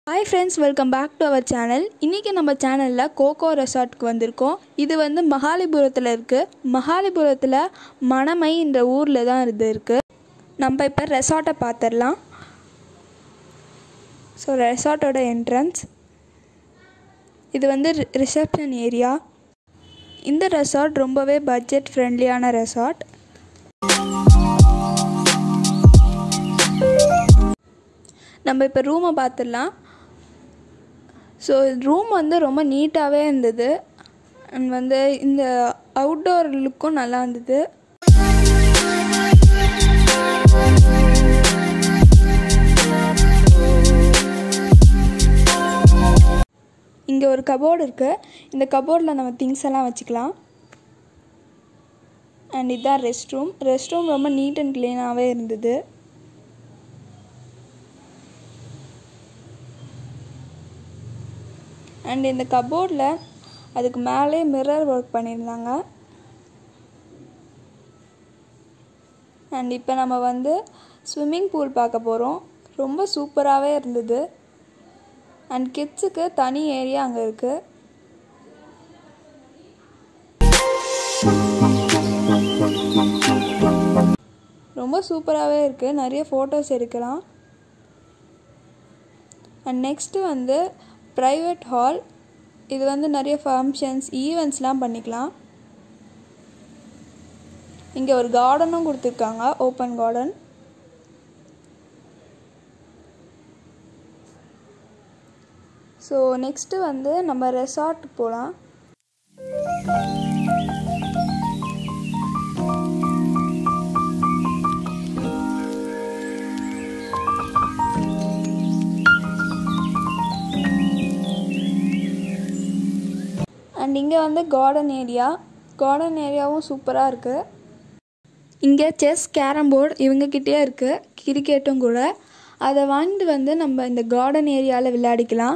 Hi friends, welcome back to our channel. இன்னைக்கு நம்ம சேனல்ல கோகோ ரெசார்ட்க்கு வந்திருக்கோம். இது வந்து மகாலிபுரத்துல இருக்கு. மகாலிபுரத்துல மணமை என்ற ஊர்ல தான் இது இருக்கு. நம்ம இப்ப ரெசார்ட்டை பாத்துறலாம். So ரெசார்ட்டோட entrance. இது வந்து ரிசப்ஷன் ஏரியா. இந்த ரெசார்ட் ரொம்பவே பட்ஜெட் ஃப்ரெண்ட்லியான ரெசார்ட். நம்ம இப்ப ரூமை பாத்துறலாம். So room வந்து ரொம்ப நீட்டாவே இருந்தது and வந்து இந்த அவுட்டோர் லுக்கும் நல்லா இருந்தது. இங்க ஒரு கபோர்ட் இருக்கு. இந்த கபோர்ட்ல நம்ம things எல்லாம் வச்சுக்கலாம். and இதான் ரெஸ்ட் ரூம் ரொம்ப நீட் and clean-ஆவே இருந்தது. and இந்த கபோர்ட்ல அதுக்கு மேலே மிரர் வர்க் பண்ணிருந்தாங்க. and இப்போ நம்ம வந்து ஸ்விமிங் பூல் பார்க்க போறோம். ரொம்ப சூப்பராவே இருந்தது. and கிட்ஸ்க்கு தனி ஏரியா அங்க இருக்கு. ரொம்ப சூப்பராவே இருக்கு. நிறைய போட்டோஸ் எடுக்கலாம். and next வந்து private hall. இது வந்து நிறைய ஃபங்க்ஷன்ஸ் ஈவென்ட்ஸ்லாம் பண்ணிக்கலாம். இங்க ஒரு கார்டனும் கொடுத்திருக்காங்க, ஓபன் கார்டன். சோ நெக்ஸ்ட் வந்து நம்ம ரெசார்ட் போலாம். and இங்க வந்து கார்டன் ஏரியாவும் சூப்பரா இருக்கு. இங்க செஸ் கேரம் போர்டு இவங்க கிட்டயே இருக்கு, கிரிக்கெட்டும் கூட. அதை வாங்கிட்டு வந்து நம்ம இந்த கார்டன் ஏரியால விளையாடிக்கலாம்.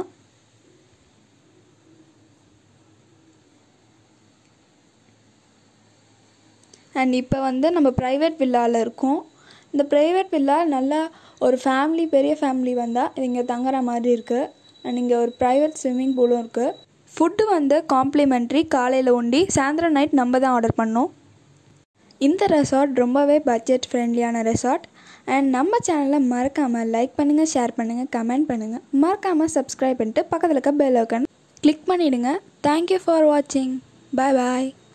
and இப்போ வந்து நம்ம பிரைவேட் வில்லால இருக்கோம். இந்த பிரைவேட் வில்லா நல்லா ஒரு ஃபேமிலி, பெரிய ஃபேமிலி வந்தா இங்க தங்குற மாதிரி இருக்கு. and இங்க ஒரு பிரைவேட் ஸ்விமிங் பூலும் இருக்கு. ஃபுட் வந்து காம்ப்ளிமெண்டரி. காலையில் ஒண்டி, சாயந்தரம் நைட் நம்ம தான் ஆர்டர் பண்ணோம். இந்த ரெசார்ட் ரொம்பவே பட்ஜெட் ஃப்ரெண்ட்லியான ரெசார்ட். அண்ட் நம்ம சேனலை மறக்காமல் லைக் பண்ணுங்கள், ஷேர் பண்ணுங்கள், கமெண்ட் பண்ணுங்கள். மறக்காமல் சப்ஸ்கிரைப் பண்ணிட்டு பக்கத்தில் இருக்க பெல் ஐகான் கிளிக் பண்ணிவிடுங்க. தேங்க்யூ ஃபார் வாட்சிங். பாய் பாய்.